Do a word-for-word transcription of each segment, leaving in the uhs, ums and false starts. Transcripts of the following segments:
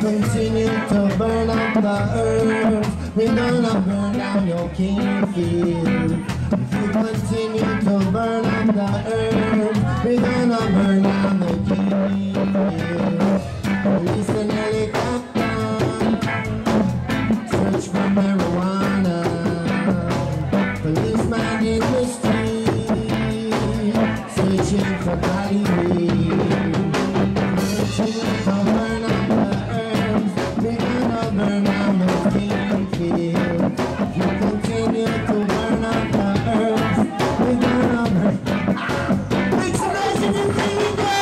continue to burn up the earth, we're gonna burn down your cane field. If you continue to burn up the earth, we're gonna burn down the cane field. Police and helicopter, search for marijuana. Policeman in the street, searching for Cody weed. Continue to burn up the earth, we're gonna burn down the cane field. If you continue to burn up the earth, we're gonna burn. Make some noise in your finger!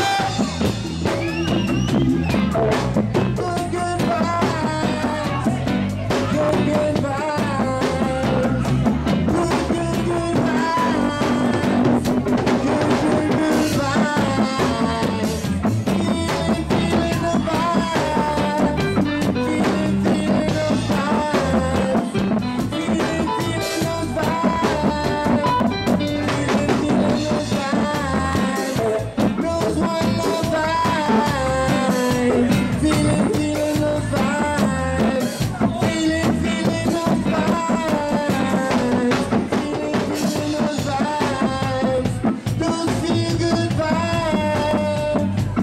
Good, good vibes! Good, good vibes! Good, good, good vibes! Good, good, good vibes! Feeling, feeling the vibes! Feeling, feeling those vibes! Feeling, feeling those vibes! Feeling, feeling those vibes! Those one love vibes! Feeling, feeling those vibes! Feeling, feeling those vibes! Feeling, feeling those vibes! Those feel good vibes!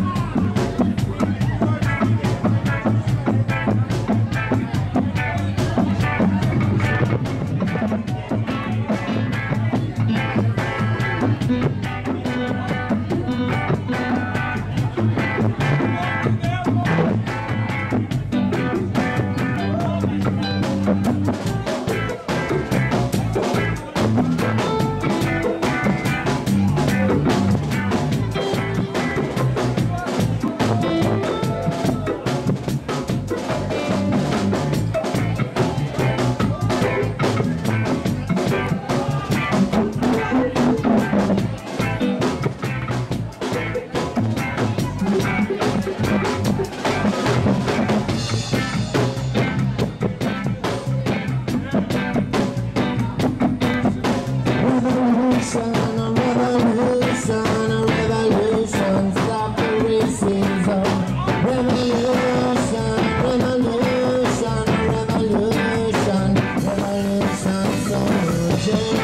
Revolution, a revolution, a revolution, stop the racism. Revolution, revolution, a revolution, revolution, soldier.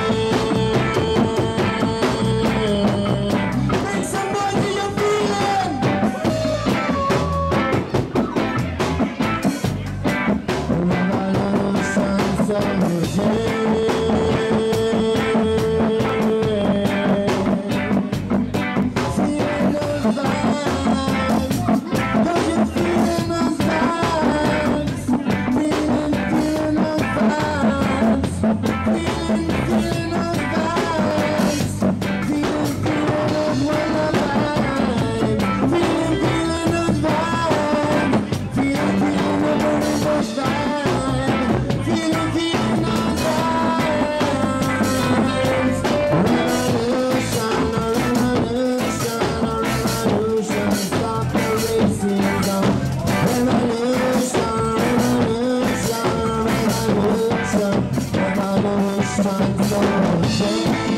Make some noise in your feeling. Revolution, soldier. Revolution, revolution, revolution,